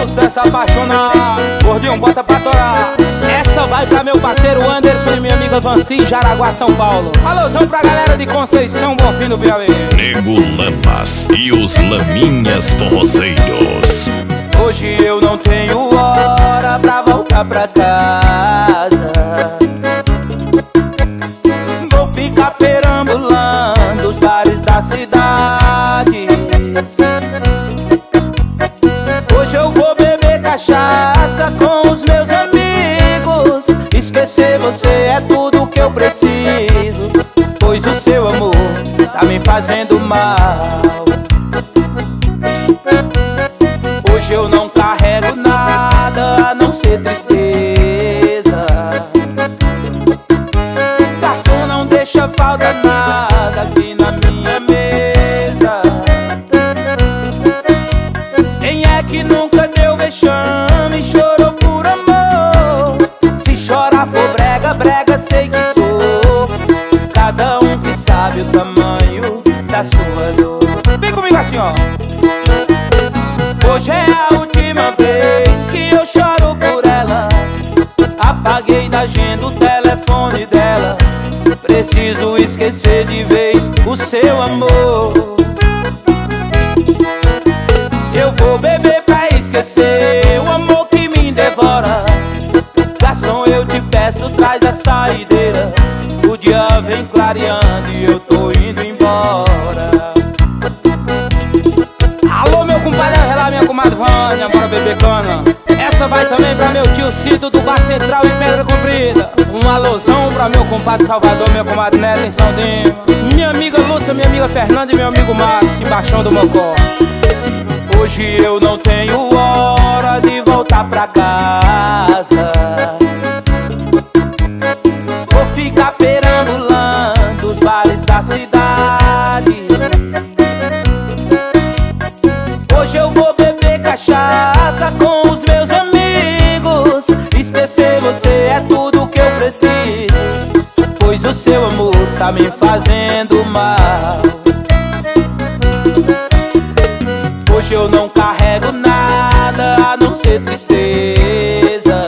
sucesso apaixonado, gordinho bota pra torar. Essa vai pra meu parceiro Anderson e minha amiga Vanci, Jaraguá, São Paulo. Alôzão pra galera de Conceição, Bonfim do Piauí. Nego Lamas e os Laminhas Forrozeiros. Hoje eu não tenho hora pra voltar pra casa. Vou ficar perambulando os bares da cidade. Hoje eu vou beber cachaça com os meus amigos. Esquecer você é tudo que eu preciso, pois o seu amor tá me fazendo mal. Hoje eu não carrego nada a não ser tristeza. Garçom, não deixa falta nada aqui na minha mesa. Quem é que nunca deu vexame e chorou por amor? Se chorar for brega, brega sei que sou. Cada um que sabe o tamanho da sua dor. Vem comigo assim, ó. Hoje é a última vez que eu choro por ela. Apaguei da agenda o telefone dela. Preciso esquecer de vez o seu amor. Eu vou beber pra esquecer o amor que me devora. Garçom, eu te peço, traz a saideira. O dia vem clareando e eu tô indo embora. Alô, meu compadre, lá minha comadre Vânia, bora beber cana. Essa vai também pra meu tio Cido do Bar Central em Pedra Comprida. Um alôzão pra meu compadre Salvador, minha comadre Neta em São Dima. Minha amiga Lúcia, minha amiga Fernanda e meu amigo Márcio, embaixo do Mocó. Hoje eu não tenho hora de voltar pra casa. Vou ficar perambulando os bares da cidade. Hoje eu vou beber cachaça com os meus amigos. Esquecer você é tudo que eu preciso, pois o seu amor tá me fazendo mal. Hoje eu não carrego nada a não ser tristeza.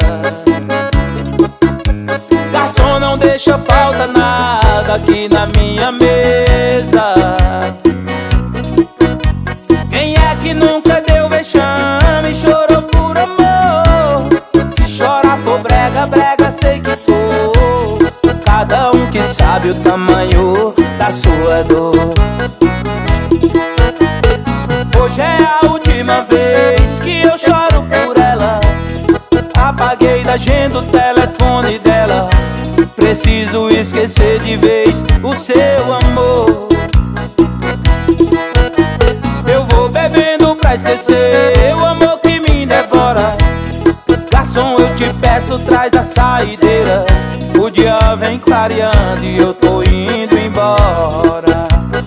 Garçom, não deixa falta nada aqui na minha mesa. Quem é que nunca deu vexame e chorou por amor? Se chorar for brega, brega sei que sou. Cada um que sabe o tamanho da sua dor. Hoje é a última vez que eu choro por ela. Apaguei da agenda o telefone dela. Preciso esquecer de vez o seu amor. Eu vou bebendo pra esquecer o amor que me devora. Garçom, eu te peço, traz a saideira. O dia vem clareando e eu tô indo embora.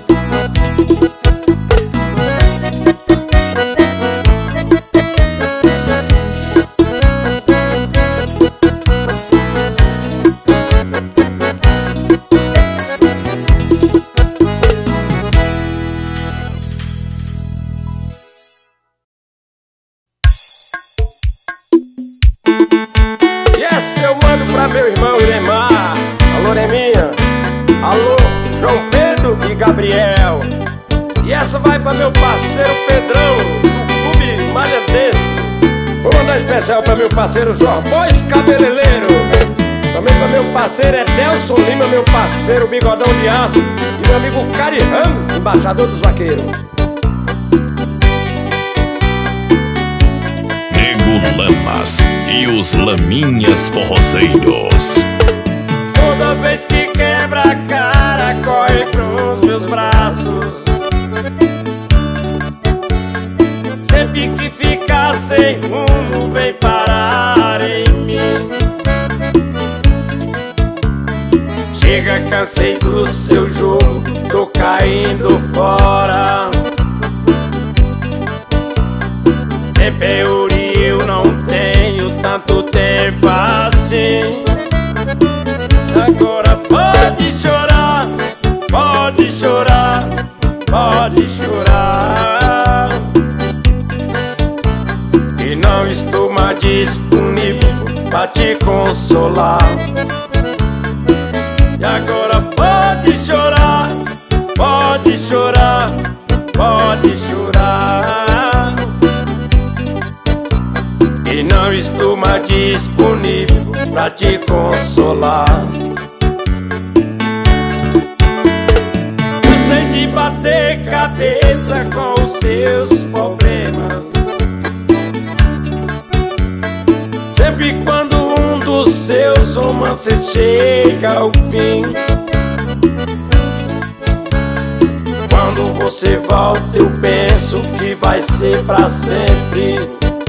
Eu mando pra meu irmão Iremar. Alô, Reminha. Alô, João Pedro e Gabriel. E essa vai pra meu parceiro Pedrão, do Clube Malhandense. Vou mandar especial pra meu parceiro Jorbóis Cabeleireiro. Também pra meu parceiro Edelson Lima, meu parceiro Bigodão de Aço. E meu amigo Cari Ramos, embaixador dos vaqueiros. Nego Lamas e os Laminhas Forrozeiros. Toda vez que quebra a cara, corre pros meus braços. Sempre que fica sem rumo, vem parar em mim. Chega, cansei do seu jogo, tô caindo fora. Tempo eu não tenho tanto tempo assim. Agora pode chorar, pode chorar, pode chorar. E não disponível pra te consolar. E agora pode chorar, pode chorar, pode chorar, e não estou mais disponível pra te consolar. Cansei de bater cabeça com os teus problemas. Sempre quando um dos seus romances chega ao fim, quando você volta eu penso que vai ser pra sempre.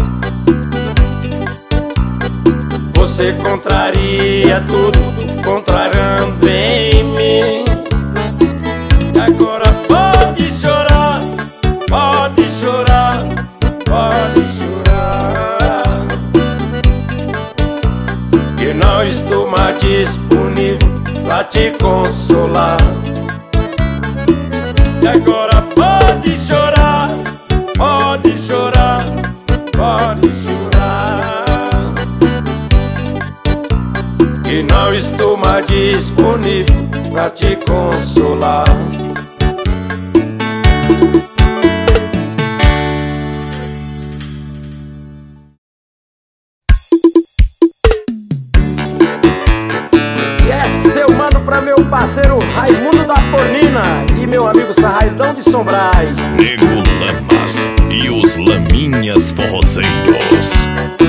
Você contraria tudo, contrariando em mim. Agora pode chorar, pode chorar, pode chorar, que não estou mais disponível pra te consolar. E agora pode chorar, pode chorar, pode chorar, que não estou mais disponível pra te consolar. Meu parceiro Raimundo da Polina e meu amigo Sarraidão de Sombrais, Nego Lamas e os Laminhas Forrozeiros.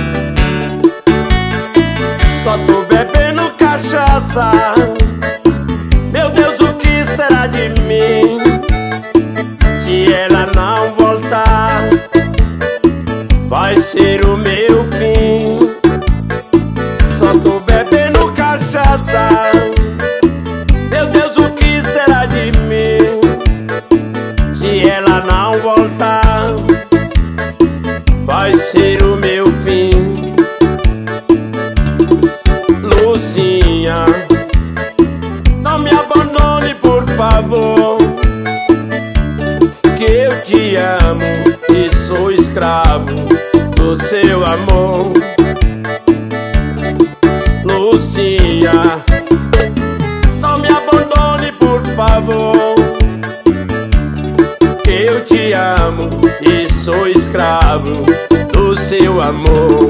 Só tô bebendo cachaça, meu Deus, o que será de mim se ela não voltar? Vai ser o meu fim. Só tô bebendo cachaça, meu Deus, o que será de mim se ela não voltar? Vai ser o meu fim. Lucinha, não me abandone, por favor, que eu te amo e sou escravo do seu amor. Lucinha, não me abandone, por favor, que eu te amo e sou escravo do seu amor.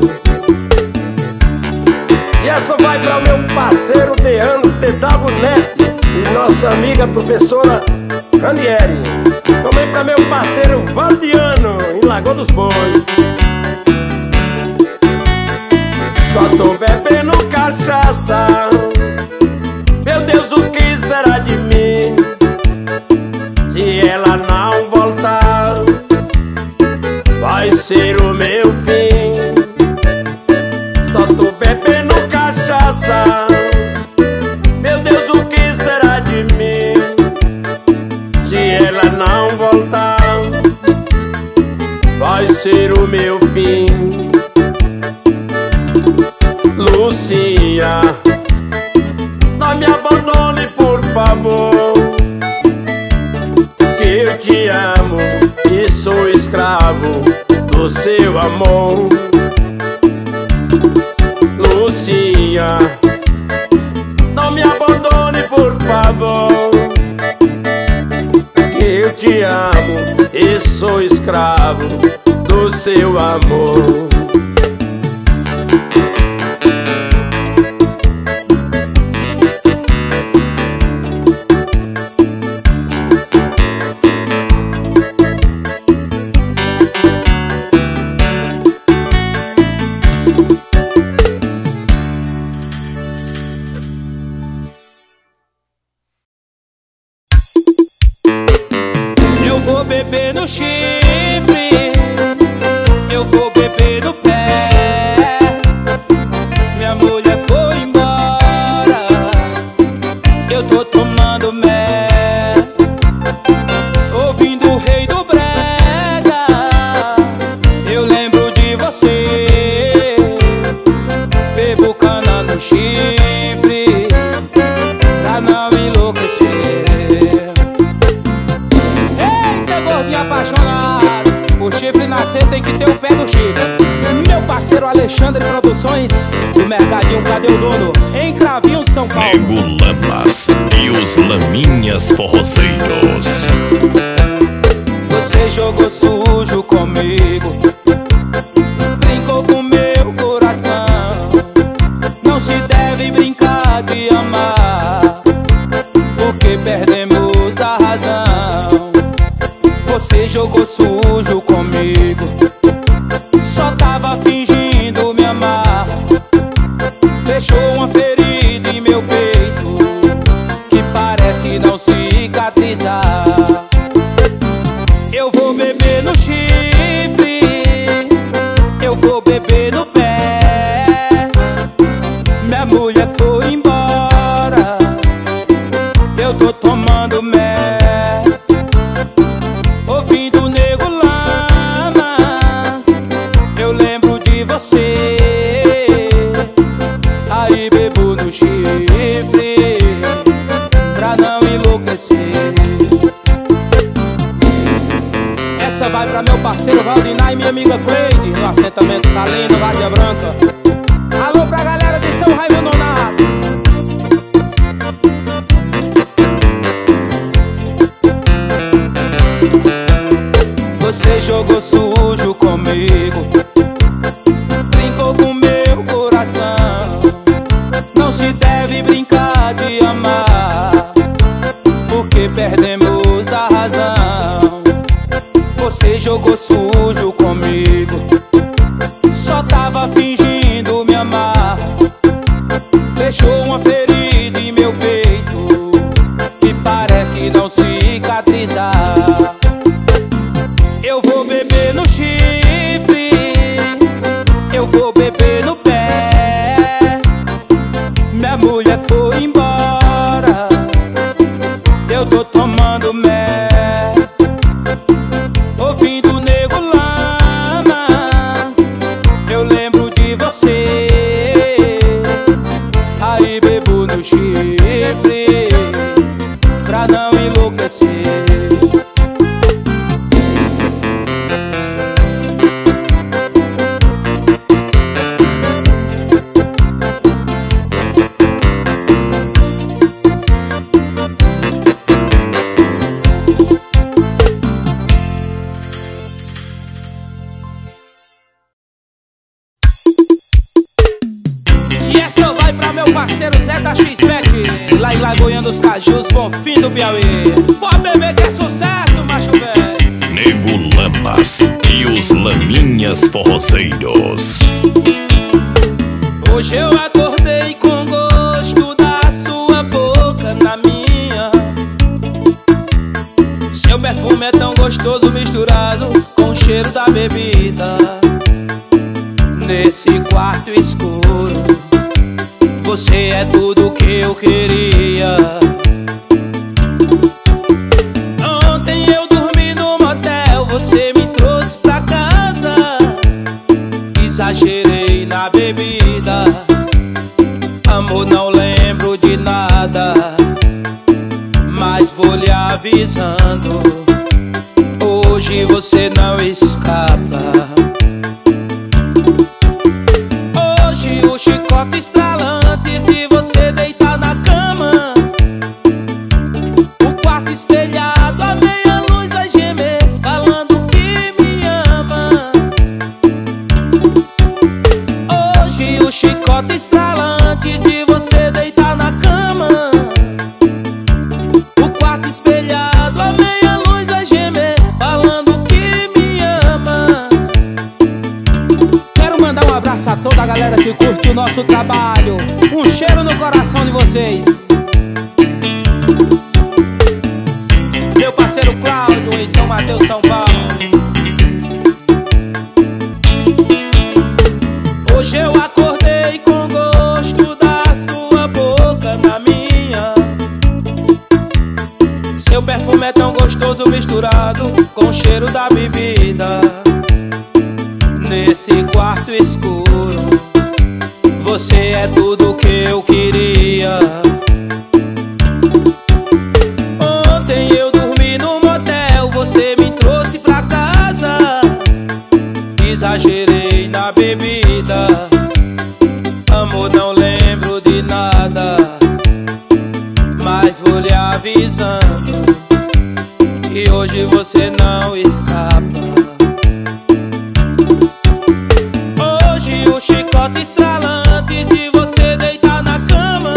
E essa vai para o meu parceiro Deano TW Neto e nossa amiga professora Ranieri. Também para meu parceiro Valdiano em Lagoa dos Bois. Só tô bebendo cachaça, meu Deus, o que será de mim se ela não voltar? Vai ser o meu fim. Só tô bebendo cachaça, meu Deus, o que será de mim se ela não voltar? Vai ser o meu fim. Lucinha, não me abandone, por favor, que eu te amo e sou escravo do seu amor. Lucinha, não me abandone, por favor, que eu te amo e sou escravo do seu amor. vou beber no chifre, eu vou beber no pé. Minha mulher foi embora, eu tô tomando mé, ouvindo o rei do brega. Eu lembro de você, bebo cana no chifre pra não enlouquecer. Eita, gordinha apaixonada, você tem que ter o pé do chip. Meu parceiro Alexandre Produções, do Mercadinho Cadê o Dono, em Cravinhos, São Paulo. Nego Lamas e os Laminhas Forrozeiros. Você jogou sujo comigo, brincou com meu coração. Não se deve brincar de amar, porque perdemos a razão. Você jogou sujo comigo, só tava fingindo me amar. Deixou uma ferida em meu peito que parece não cicatrizar. Eu vou beber no chifre, eu vou beber no pé. Minha mulher foi embora, eu tô tomando mé, ouvindo Nego Lamas. Eu lembro de você, aí bebo no chifre pra não enlouquecer. Essa vai pra meu parceiro Valdinai e minha amiga Cleide, no assentamento Salino, Várzea Branca. Alô pra galera de São Raimundo Nonato. Você jogou sujo comigo, brincou com meu coração. Não se deve brincar de amar, porque perdemos a razão. Você jogou sujo comigo, só tava fingindo me amar. Deixou uma ferida em meu peito que parece não cicatrizar. Eu vou beber no chifre, eu vou beber no pé. Minha mulher foi embora, eu tô tomando mé, ouvindo Nego Lamas. Eu lembro de você, aí bebo no chifre pra não enlouquecer. Parceiro Zé da X-Bet, lá em Lagoinha dos Cajus, Bonfim do Piauí. Pode beber que é sucesso, macho velho. Nego Lamas e os Laminhas Forrozeiros. Hoje eu acordei com gosto da sua boca na minha. Seu perfume é tão gostoso misturado com o cheiro da bebida. Nesse quarto escuro, você é tudo que eu queria. Ontem eu dormi no motel, você me trouxe pra casa. Exagerei na bebida, amor, não lembro de nada, mas vou lhe avisando, hoje você não escapa. Hoje o chicote estralante de você deitar na cama, o quarto espelhado, a meia luz vai gemer, falando que me ama. Hoje o chicote estralante de você deitar na cama, o quarto espelhado, a meia luz vai gemer, falando que me ama. Quero mandar um abraço a toda a galera que curte o nosso trabalho. Um cheiro no coração de vocês. Meu parceiro Cláudio, em São Mateus, São Paulo. Hoje eu acordei com gosto da sua boca na minha. Seu perfume é tão gostoso misturado com o cheiro da bebida. Nesse quarto escuro, você é tudo que eu queria. Ontem eu dormi no motel, você me trouxe pra casa. exagerei na bebida. Amor, não lembro de nada, mas vou lhe avisando que hoje você não escapa. Hoje o chicote estrala antes de você deitar na cama.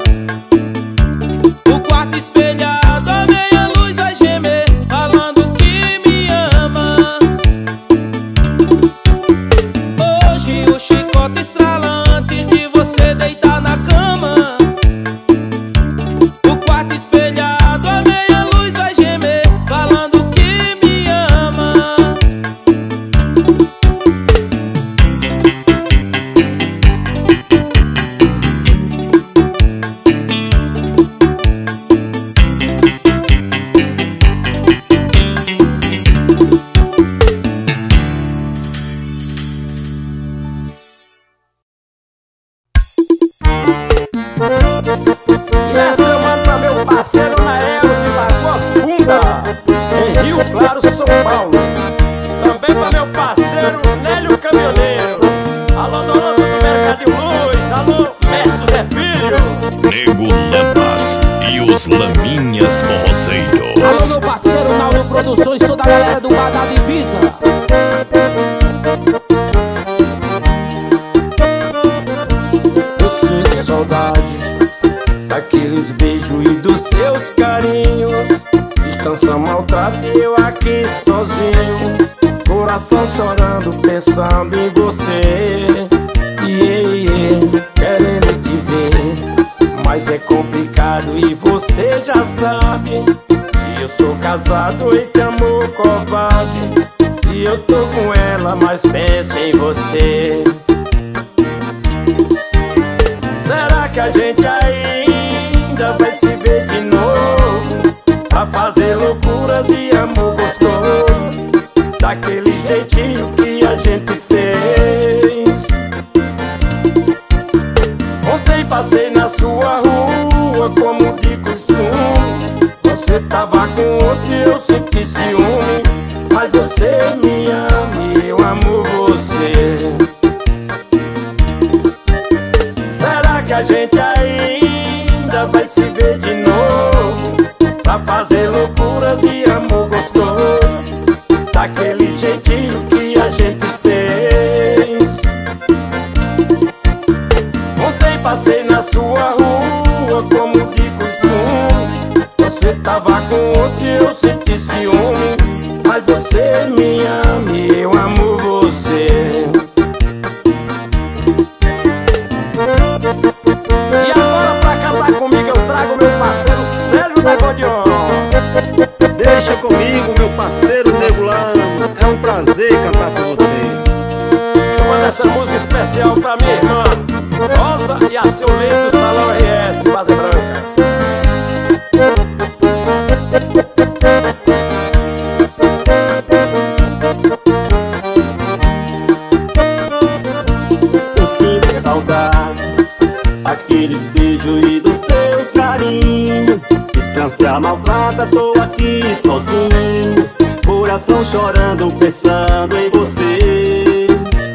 O quarto espelhado, a meia luz vai gemer, falando que me ama. Hoje o chicote estrala antes de você deitar na cama. O quarto espelhado, a meia luz vai gemer, falando que me ama. E essa eu mando pra meu parceiro Nael de Lagoa Funda, em Rio Claro, São Paulo. Também pra meu parceiro Nélio Caminhoneiro. Alô, Dorota do Mercado Luz. Alô, Mestre Zé Filho. Nego Lamas e os Laminhas Alô, Forrozeiros. meu parceiro Naldo Produções, toda a galera do bar da Divisa. Eu sinto saudade daqueles beijos e dos seus carinhos. Distância maltrata e eu aqui sozinho, coração chorando, pensando em você. Querendo te ver, mas é complicado e você já sabe. E eu sou casado e te amor covarde, e eu tô com ela, mas penso em você. Será que a gente ainda vai se ver de novo, pra fazer loucuras e amor gostoso, daquele jeitinho que a gente fez? Ontem passei na sua rua como de costume, você tava com outro e eu senti ciúme, mas você me ama e eu amo você. Será que a gente ainda vai se ver de novo, pra fazer loucuras e amor gostoso, daquele jeitinho que a gente fez? Ontem passei na sua rua como de costume, você tava com outro e eu senti ciúme, mas você me ama e eu amo você. E agora pra cantar comigo eu trago meu parceiro Sérgio da Gordion. Deixa comigo, meu parceiro Nego Lama, é um prazer cantar pra você. Eu mando essa música especial pra minha irmã Rosa e a seu lindo Salão RS de Base Branca. Eu sinto saudade, aquele beijo e dos seus carinhos. Distância maltrata, tô aqui sozinho, coração chorando, pensando em você.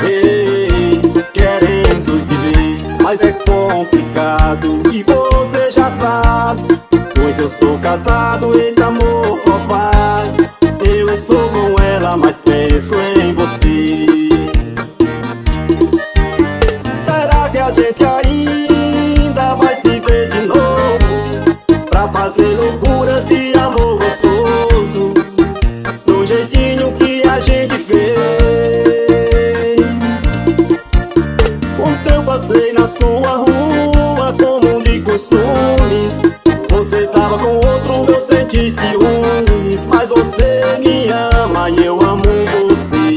Querendo te ver, mas é complicado e você já sabe, pois eu sou casado e de amor covarde. Eu estou com ela, mas penso em você. Será que a gente ainda vai se ver de novo, pra fazer loucuras e amor gostoso, do jeitinho que a gente fez? Ontem eu passei na sua rua como de costume, você tava com outro, eu senti ciúme, mas você me ama e eu amo você.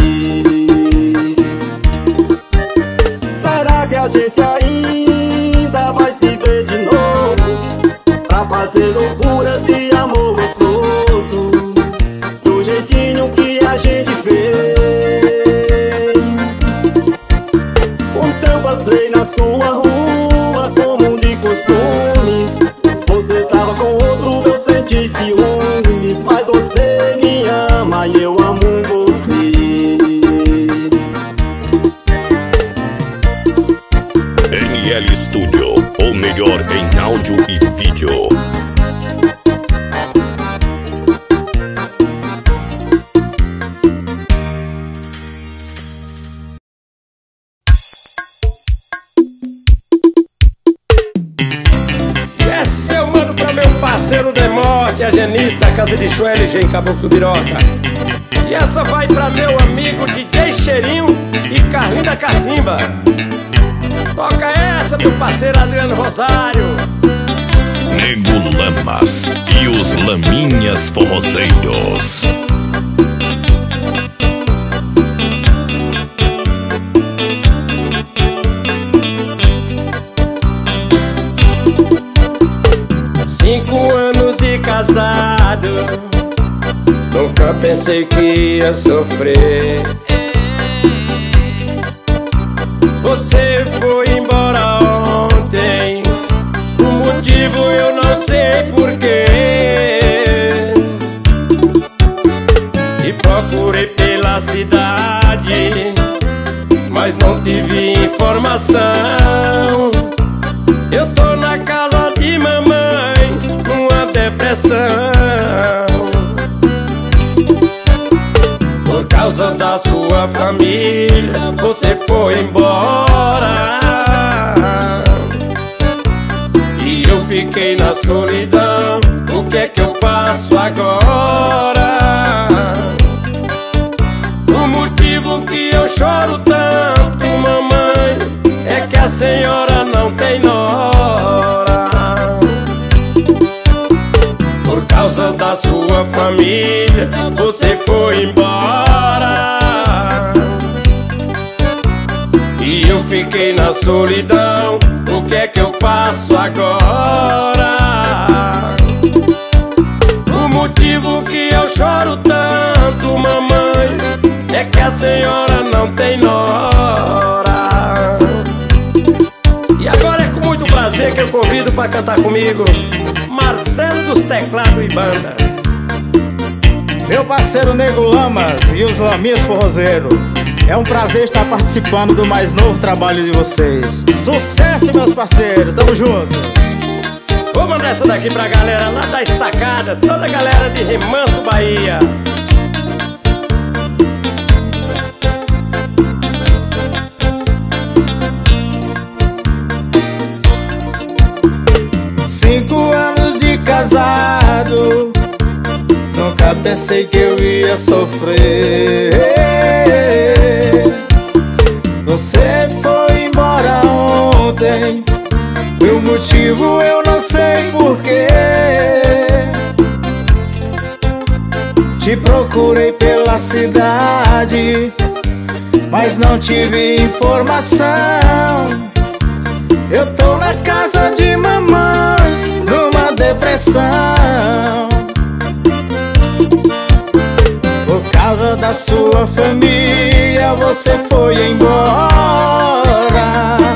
Será que a gente ainda vai se ver de novo, pra fazer loucuras e amor gostoso, do jeitinho que a gente fez? Ontem eu passei na sua rua Studio, o melhor em áudio e vídeo. Esse eu mando pra meu parceiro Demote, a genista, casa de show LG em Caboclo Subiroca. E essa vai pra meu amigo DJ Cheirinho e Carlinho da Cacimba. Toca essa, meu parceiro Adriano Rosário. Nego Lamas e os Laminhas Forrozeiros. Casado, nunca pensei que ia sofrer. Você foi embora ontem, o motivo eu não sei porquê. E procurei pela cidade, mas não tive informação. Eu tô na casa de mamãe, numa depressão. Por causa da sua família, você foi embora. E eu fiquei na solidão. O que é que eu faço agora? O motivo que eu choro tanto, mamãe, é que a senhora não tem nora. Por causa da sua família, você foi embora. E eu fiquei na solidão. O que é que eu faço agora? O motivo que eu choro tanto, mamãe, é que a senhora não tem nora. E agora é com muito prazer que eu convido pra cantar comigo Marcelo dos Teclados e Banda. Meu parceiro Nego Lamas e os Laminhas Forrozeiros, é um prazer estar participando do mais novo trabalho de vocês. Sucesso, meus parceiros, tamo junto. Vou mandar essa daqui pra galera lá da Estacada, toda a galera de Remanso, Bahia. Casado, nunca pensei que eu ia sofrer. Você foi embora ontem, e o motivo eu não sei porquê. Te procurei pela cidade, mas não tive informação. Eu tô na casa de mamãe, numa depressão. Por causa da sua família, você foi embora.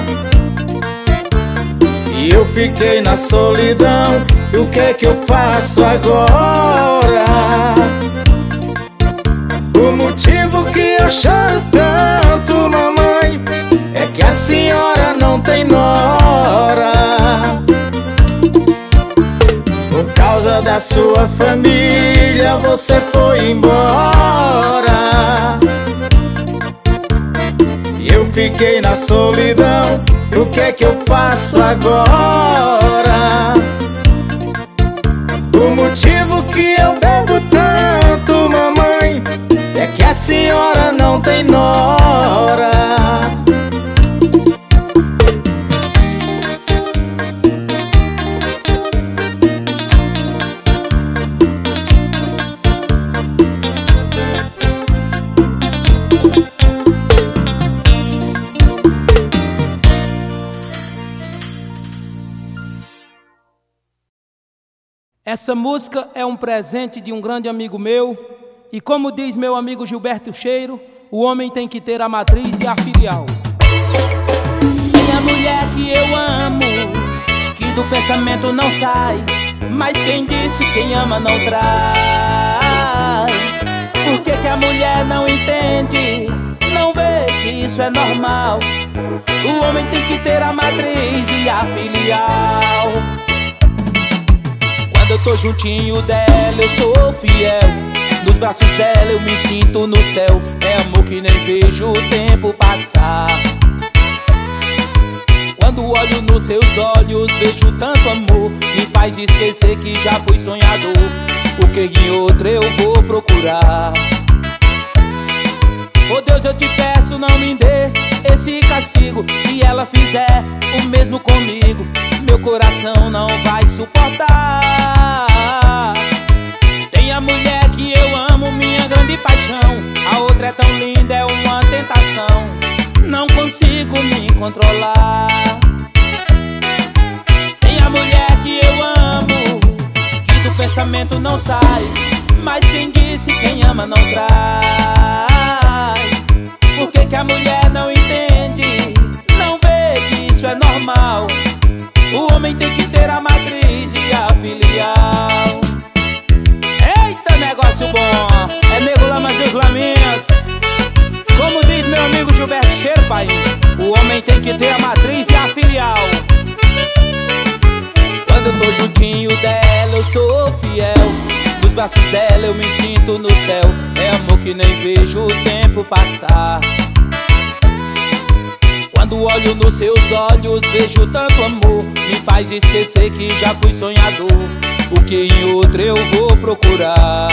E eu fiquei na solidão. E o que é que eu faço agora? O motivo que eu choro tanto, mamãe, é que a senhora não tem nora. Por causa da sua família, você foi embora. E eu fiquei na solidão. O que é que eu faço agora? O motivo que eu bebo tanto, mamãe, é que a senhora não tem nora. Essa música é um presente de um grande amigo meu. E como diz meu amigo Gilberto Cheiro, o homem tem que ter a matriz e a filial. Minha mulher que eu amo, que do pensamento não sai, mas quem disse quem ama não trai. Por que que a mulher não entende, não vê que isso é normal. O homem tem que ter a matriz e a filial. Quando eu tô juntinho dela eu sou fiel, nos braços dela eu me sinto no céu. É amor que nem vejo o tempo passar. Quando olho nos seus olhos vejo tanto amor, me faz esquecer que já fui sonhador, porque em outra eu vou procurar. Oh Deus, eu te peço, não me dê esse castigo. Se ela fizer o mesmo comigo, meu coração não vai suportar. Tem a mulher que eu amo, minha grande paixão. A outra é tão linda, é uma tentação. Não consigo me controlar. Tem a mulher que eu amo, que do pensamento não sai, mas quem disse quem ama não trai. Por que que a mulher não entende? Não vê que isso é normal. O homem tem que ter a matriz e a filial. Eita, negócio bom! É Nego Lamas e os Laminhas. Como diz meu amigo Gilberto Cheiro, pai, o homem tem que ter a matriz e a filial. Quando eu tô juntinho dela eu sou fiel, nos braços dela eu me sinto no céu. É amor que nem vejo o tempo passar. Quando olho nos seus olhos vejo tanto amor, me faz esquecer que já fui sonhador, porque em outra eu vou procurar.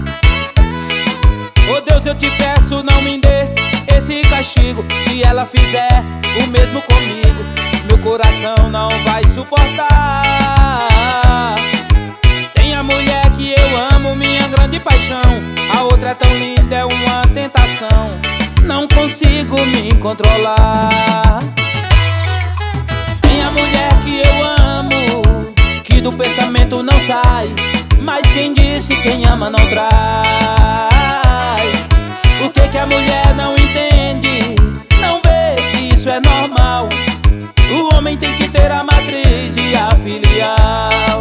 Oh Deus, eu te peço, não me dê esse castigo. Se ela fizer o mesmo comigo, meu coração não vai suportar. Tem a mulher que eu amo, minha grande paixão. A outra é tão linda, é uma tentação. Não consigo me controlar. Tem a mulher que eu amo, que do pensamento não sai, mas quem disse quem ama não trai. Por que que a mulher não entende? Não vê que isso é normal. O homem tem que ter a matriz e a filial.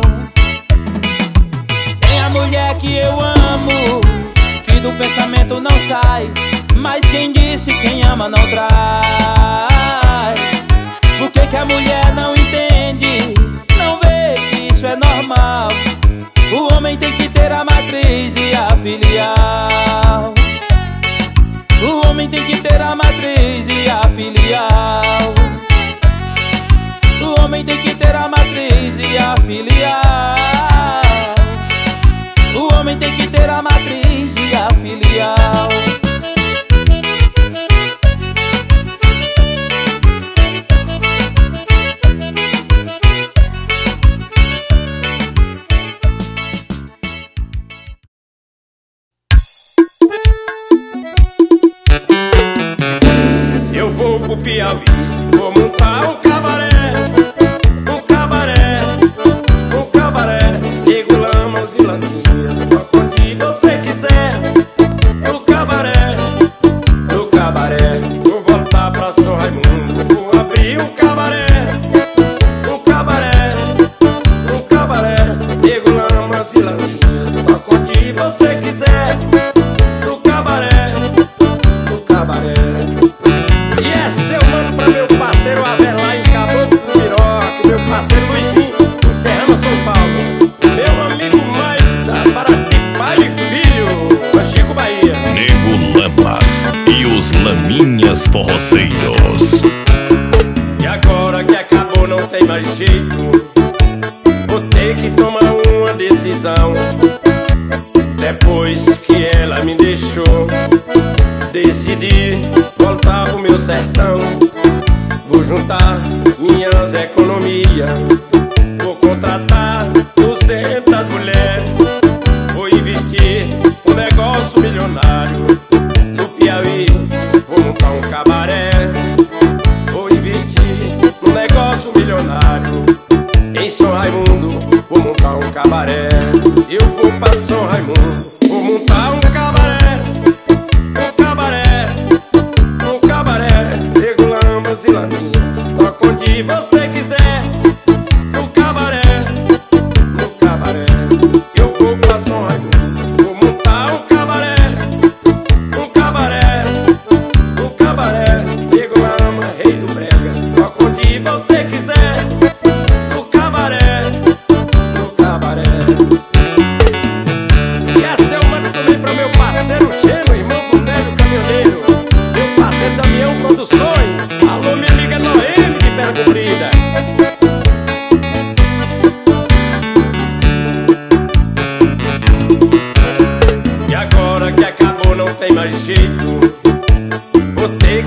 Tem a mulher que eu amo, que do pensamento não sai, mas quem disse quem ama não trai. Por que que a mulher não entende? Não vê que isso é normal. O homem tem que ter a matriz e a filial. O homem tem que ter a matriz e a filial. O homem tem que ter a matriz e a filial. O homem tem que ter a matriz e a filial. Eu vou pro Piauí, vou montar um cabaré. Um cabaré, um cabaré. Nego Lamas e Laminhas, toca onde você quiser. No cabaré, no cabaré. Vou voltar pra São Raimundo, vou abrir um cabaré. Um cabaré, um cabaré. Nego Lamas e Laminhas, toca onde você quiser. No cabaré, no cabaré. E esse eu mando pra meu parceiro Abel lá em Caboclo do Miroque, meu parceiro Luizinho, em Serrana, São Paulo. Meu amigo mais da Paraty, pai e filho, Chico Bahia. Nego Lamas e os Laminhas Forrozeiros. E agora que acabou não tem mais jeito, vou ter que tomar uma decisão. Depois que ela me deixou, decidi voltar pro meu sertão. Vou juntar minhas economias, vou contratar 200 mulheres, vou investir um negócio milionário. No Piauí vou montar um cabaré, vou investir um negócio milionário. Em São Raimundo vou montar um cabaré. Eu vou pra São Raimundo, vou montar um cabaré. Um cabaré, um cabaré. Nego Lamas e Laminhas, toca onde você quiser. No cabaré, no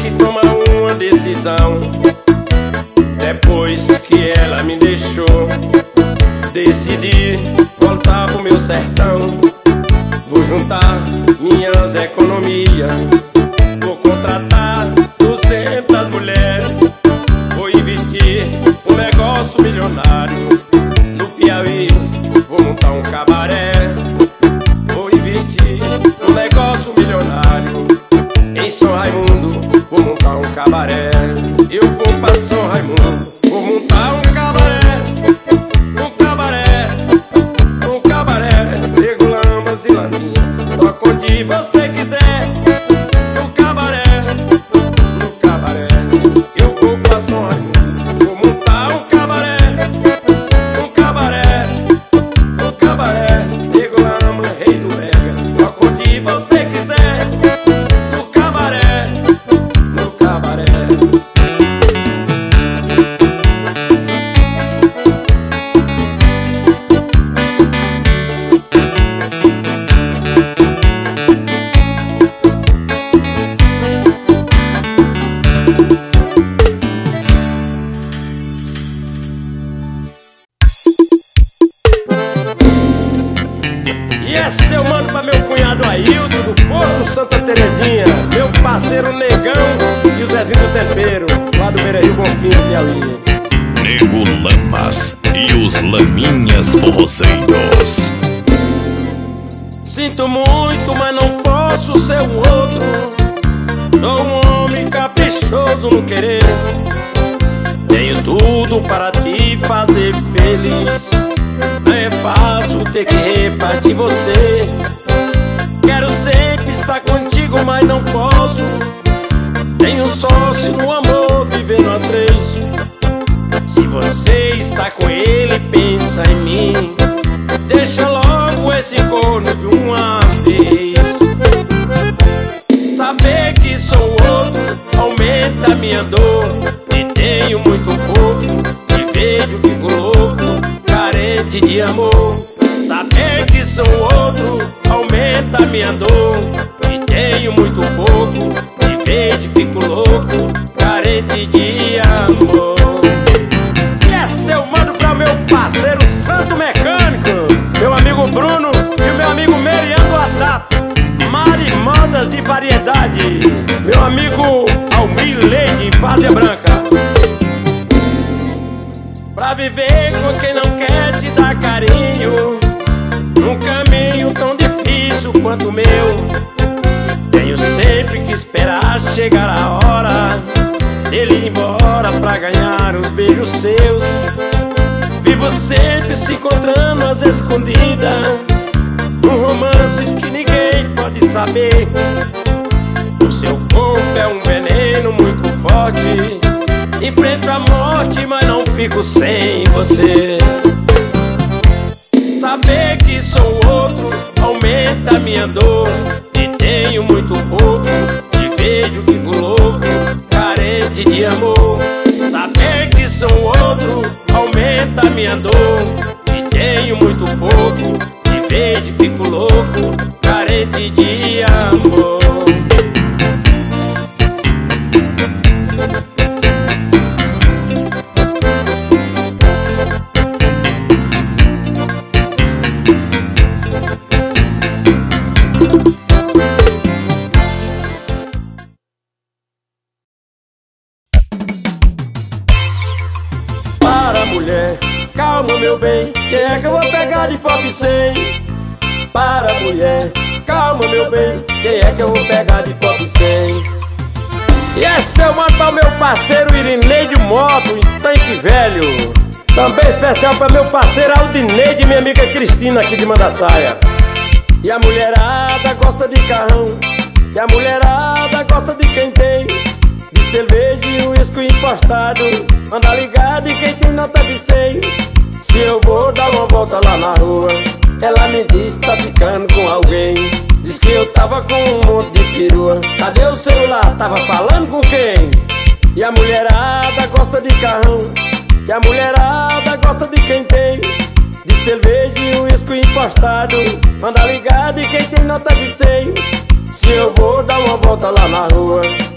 que tomar uma decisão. Depois que ela me deixou, decidi voltar pro meu sertão. Vou juntar minhas economias, vou contratar 200 mulheres, vou investir um negócio milionário. No Piauí vou montar um cabaré, vou investir um negócio milionário. Em São Raimundo vou montar um cabaré, eu vou pra São Raimundo, vou montar um cabaré, um cabaré, um cabaré. Nego Lamas e Laminha, toca onde você quiser. No cabaré, no cabaré, eu vou pra São Raimundo, vou montar um cabaré, um cabaré, um cabaré. Nego Lamas, rei do brega, toca onde você quiser. No cabaré, no cabaré. E esse eu mando pra meu cunhado Ailton, do Porto Santa Terezinha, meu parceiro Negão e o Zezinho do Tempero, lá do Beira Rio Bonfim, do Piauí. Nego Lamas e os Laminhas Forrozeiros. Sinto muito, mas não posso ser um outro. Sou um homem caprichoso no querer. Tenho tudo para te fazer feliz. Não é fácil ter que repartir você. Quero sempre estar contigo, mas não posso. Tenho sócio no amor, vivendo a três. Se você está com ele, pensa em mim. Deixa logo esse corno de uma vez. Saber que sou outro aumenta minha dor. Te tenho muito pouco, te vejo, fico louco, carente de amor. Saber que sou outro aumenta minha dor. Te tenho muito pouco, te vejo, fico louco, carente de amor. E essa eu mando pra meu parceiro Santo Mecânico, meu amigo Bruno e o meu amigo Meriano Atap, Mari Modas e Variedade, meu amigo Almir Leite, Fazia Branca. Pra viver com quem não quer te dar carinho, num caminho tão difícil quanto o meu, tenho sempre que esperar chegar a hora dele ir embora pra ganhar os beijos seus. Vivo sempre se encontrando às escondidas, num romance que ninguém pode saber. O seu corpo é um veneno muito forte, enfrento a morte, mas não fico sem você. Saber que sou outro aumenta minha dor. Te tenho muito pouco, te vejo, fico louco, carente de amor. Saber que sou outro aumenta minha dor. Te tenho muito pouco, te vejo, fico louco, carente de amor. Mulher, calma meu bem, quem é que eu vou pegar de pop sem? Para mulher, calma meu bem, quem é que eu vou pegar de pop sem? E esse eu mando pra meu parceiro Irinei de Moto, em Tanque Velho. Também especial pra meu parceiro Aldineide e minha amiga Cristina aqui de Mandaçaia. E a mulherada gosta de carrão, e a mulherada gosta de quem tem de cerveja e uísque impostado. Anda ligado e quem tem nota de 100. Se eu vou dar uma volta lá na rua, ela me disse tá ficando com alguém. Diz que eu tava com um monte de perua. Cadê o celular? Tava falando com quem? E a mulherada gosta de carrão, e a mulherada gosta de quem tem de cerveja e uísque impostado. Anda ligado e quem tem nota de 100. Se eu vou dar uma volta lá na rua,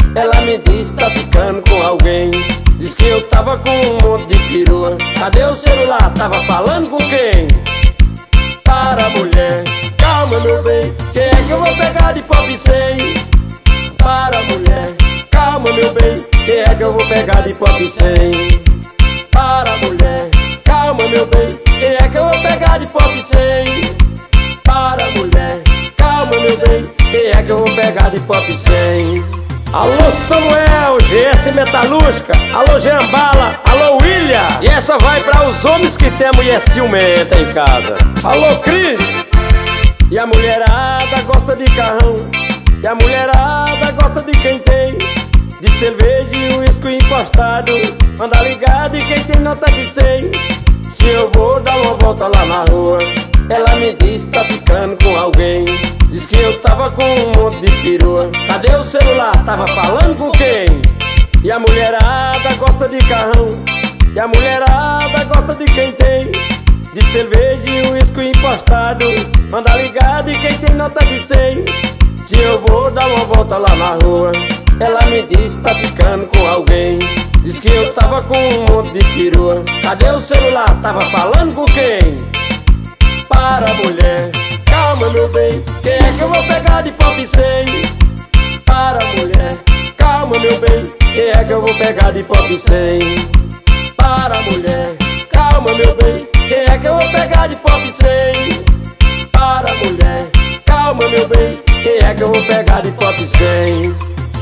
Ela me disse tá ficando com alguém. Diz que eu tava com um monte de perua. Cadê o celular? Tava falando com quem? Para a mulher, calma meu bem, quem é que eu vou pegar de pop sem? Para a mulher, calma meu bem, quem é que eu vou pegar de pop sem? Para a mulher, calma meu bem, quem é que eu vou pegar de pop sem? Para a mulher, calma meu bem, quem é que eu vou pegar de pop sem? Alô Samuel, GS Metalúrgica, alô Jean Bala, alô William. E essa vai para os homens que tem mulher ciumenta em casa. Alô Cris. E a mulherada gosta de carrão, e a mulherada gosta de quem tem, de cerveja e uísque encostado. Manda ligado e quem tem nota de 100. Se eu vou dar uma volta lá na rua, ela me disse tá ficando com alguém. Diz que eu tava com um monte de perua. Cadê o celular? Tava falando com quem? E a mulherada gosta de carrão, e a mulherada gosta de quem tem, de cerveja e uísque encostado. Manda ligado e quem tem nota de 100. Se eu vou dar uma volta lá na rua, ela me disse tá ficando com alguém. Diz que eu tava com um monte de perua. Cadê o celular? Tava falando com quem? Para a mulher, calma meu bem, quem é que eu vou pegar de pop sem? Para a mulher, calma meu bem, quem é que eu vou pegar de pop sem? Para a mulher, calma meu bem, quem é que eu vou pegar de pop sem? Para a mulher, calma meu bem, quem é que eu vou pegar de pop sem?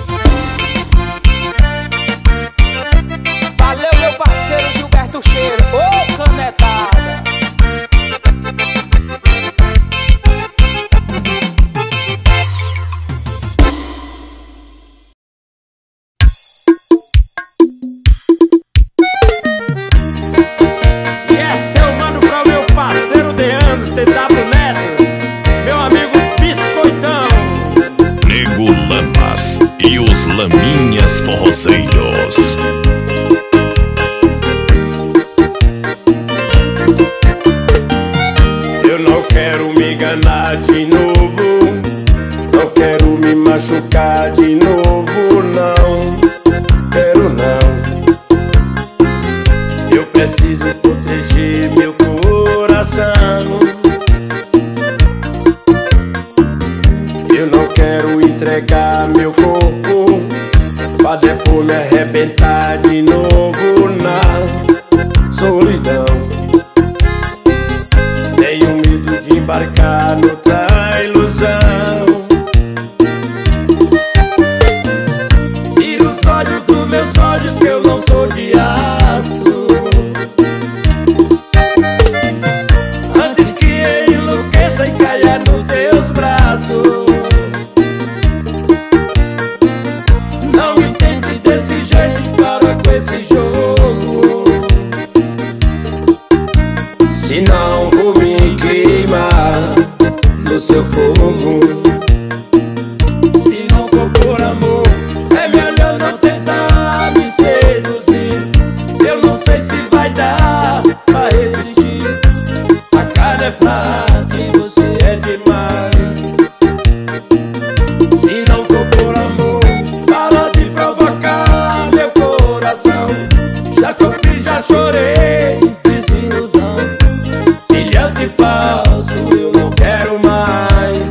Valeu meu parceiro Gilberto Cheiro, ô canetada. TW Neto, meu amigo Biscoitão, Nego Lamas e os Laminhas Forrozeiros. Eu não quero me enganar de novo, não quero me machucar de novo, não quero não. Eu preciso proteger meu coração. Eu não quero entregar meu corpo pra depois me arrebentar de novo na solidão. Tenho medo de embarcar noutra ilusão. Tira os olhos dos meus olhos que eu não sou de aço, antes que enlouqueça e caia nos seus braços. Não entende desse jeito, para com esse jogo, senão vou me queimar no seu fogo. Se não for por amor, é melhor não tentar me seduzir. Eu não sei se vai dar pra resistir. A cara é fraca e você é demais. Se não for por amor, para de provocar meu coração. Já sofri, já chorei, desilusão. Brilhante falso, eu não quero mais.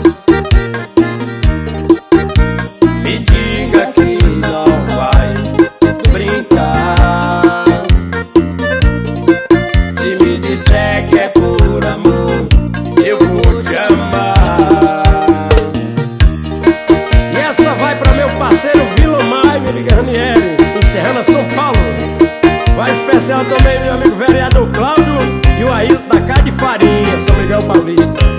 Me diga que não vai brincar. Se me disser que é por amor, eu vou te amar. E essa vai pra meu parceiro Vilomar, meu amigo Ranieri, em Serrana, São Paulo. Vai especial também meu amigo vereador Cláudio e o Ailton da Cá de Farinha, São Miguel Paulista.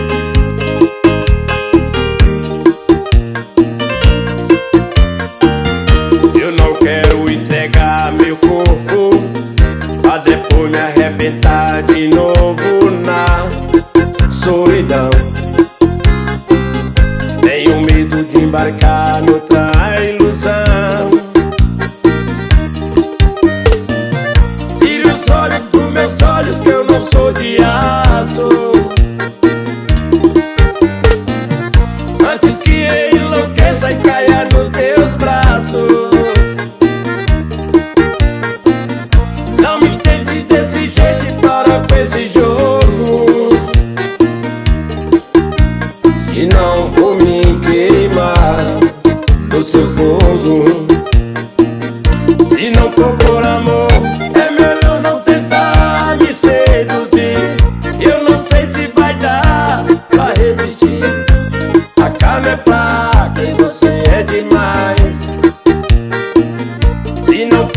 Eu não quero entregar meu corpo pra depois me arrebentar de novo na solidão. Tenho medo de embarcar noutra ilusão. Tire os olhos dos meus olhos que eu não sou de aço, antes que enlouqueça e caia nos seus braços.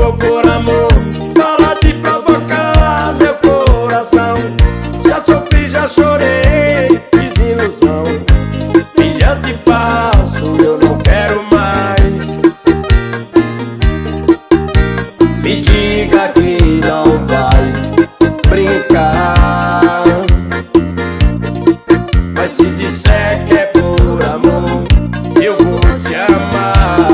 for por amor, para de provocar meu coração. Já sofri, já chorei, desilusão. Brilhante falso, eu não quero mais. Me diga que não vai brincar, mas se disser que é por amor, eu vou te amar.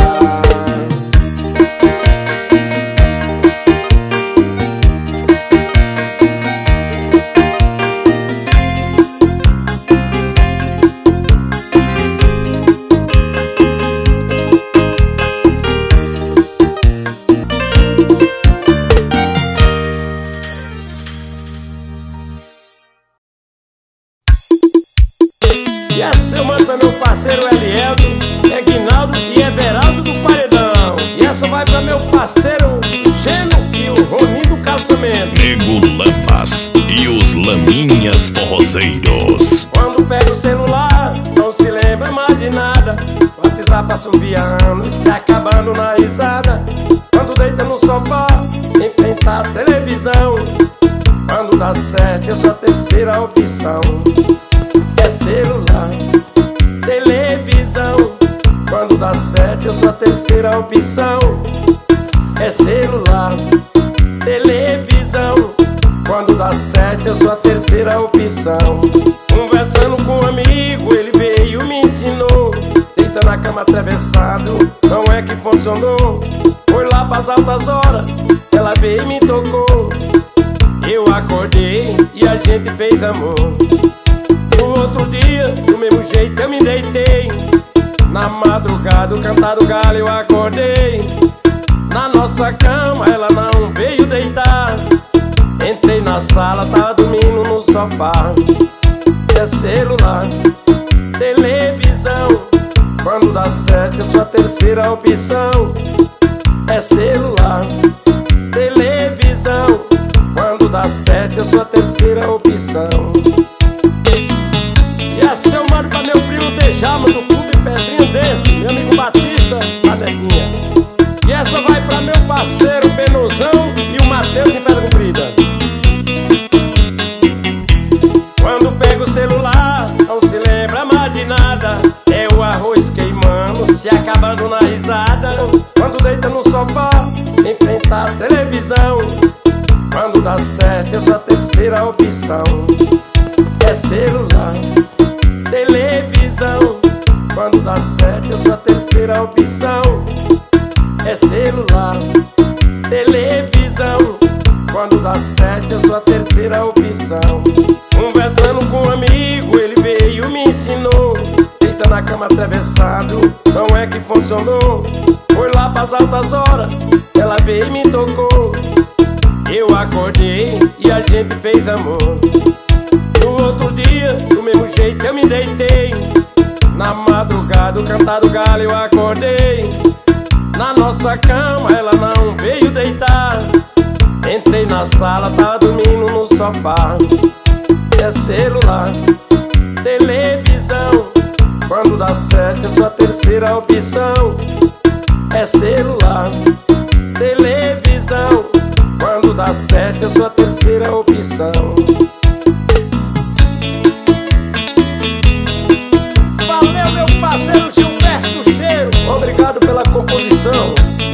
E essa eu mando pra meu parceiro Elieldo, Reginaldo e Everaldo do Paredão. E essa vai pra meu parceiro Geno e o Roninho do Calçamento. Nego Lamas e os Laminhas Forrozeiros. Quando pega o celular, não se lembra mais de nada. O WhatsApp assoviando e se acabando na risada. Quando deita no sofá, em frente à televisão. Quando dá certo, eu sou a terceira opção. É celular, televisão. Quando dá certo, eu sou a terceira opção. É celular, televisão. Quando dá certo, eu sou a terceira opção. Conversando com um amigo, ele veio e me ensinou. Deita na cama atravessado, não é que funcionou. Foi lá pras altas horas, ela veio e me tocou. Eu acordei e a gente fez amor. No outro dia, do mesmo jeito eu me deitei. Na madrugada, o cantar do galho eu acordei. Na nossa cama ela não veio deitar. Entrei na sala, tava dormindo no sofá. É celular, televisão. Quando dá certo eu sou a terceira opção. É celular, televisão. Quando dá certo eu sou a terceira opção. E essa eu mando pra meu primo Djalma do Clube Pedrinho Desse, meu amigo Batista, Panequinha. E essa vai pra meu parceiro Benozão e o Matheus em Pedra Comprida. Quando pega o celular, não se lembra mais de nada. É o arroz queimando, se acabando na risada. Quando deita no sofá, em frente à televisão. Quando dá certo, eu sou a terceira opção. É celular, televisão. Quando dá certo, eu sou a terceira opção. É celular, televisão. Quando dá certo, eu sou a terceira opção. Conversando com um amigo, ele veio e me ensinou. Deita na cama atravessado, não é que funcionou. Foi lá pras altas horas, ela veio e me tocou. Eu acordei e a gente fez amor. No outro dia, do mesmo jeito eu me deitei. Na madrugada, o cantar do galho eu acordei. Na nossa cama ela não veio deitar. Entrei na sala, tava dormindo no sofá. É celular, televisão. Quando dá certo eu sou a terceira opção. É celular, televisão. Quando dá certo eu sou a terceira opção. Valeu meu parceiro Gilberto Cheiro, obrigado pela composição.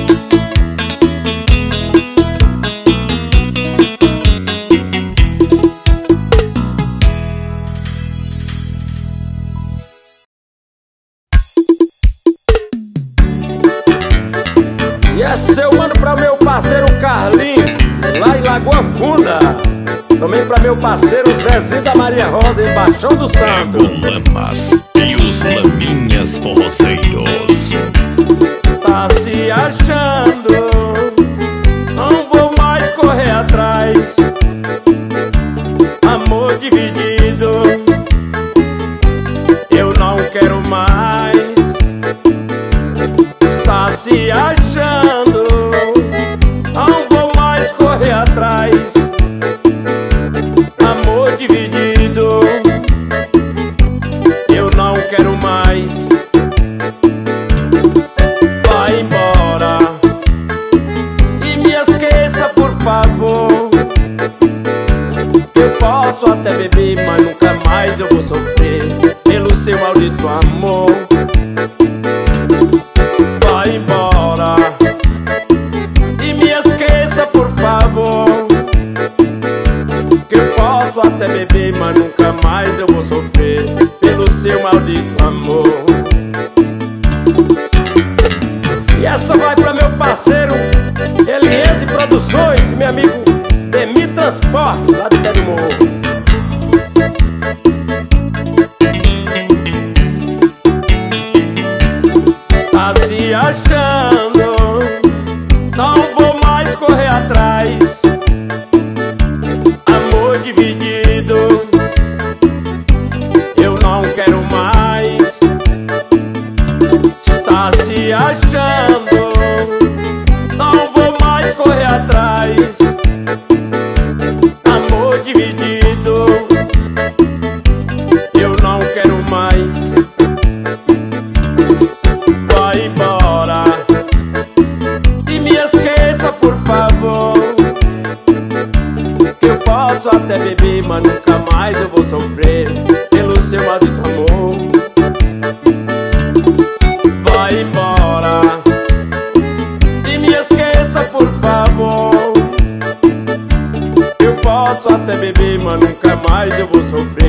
E essa eu mando pra meu parceiro Carlinho, lá em Lagoa Funda. Também pra meu parceiro Zezinho da Maria Rosa, em Baixão do Santo. Nego Lamas e os Laminhas Forrozeiros. Tá se achando, não vou mais correr atrás. Amor dividido, eu não quero mais. Está se achando, não vou mais correr atrás. Amor dividido, eu não quero mais. Vai embora, até beber, mas nunca mais eu vou sofrer pelo seu maldito amor. E essa vai pra meu parceiro Eliese Produções e meu amigo Demi Transporte, lá de Pé do Morro. Tá se achando, não vou mais correr atrás. Amor dividido, eu não quero mais. Está se achando, não vou mais correr atrás. Amor dividido, eu não quero mais. Vai embora e me esqueça, por favor. Eu posso até beber, mas nunca mais eu vou sofrer pelo seu maldito amor. Vai embora e me esqueça, por favor. Eu posso até beber, mas nunca mais eu vou sofrer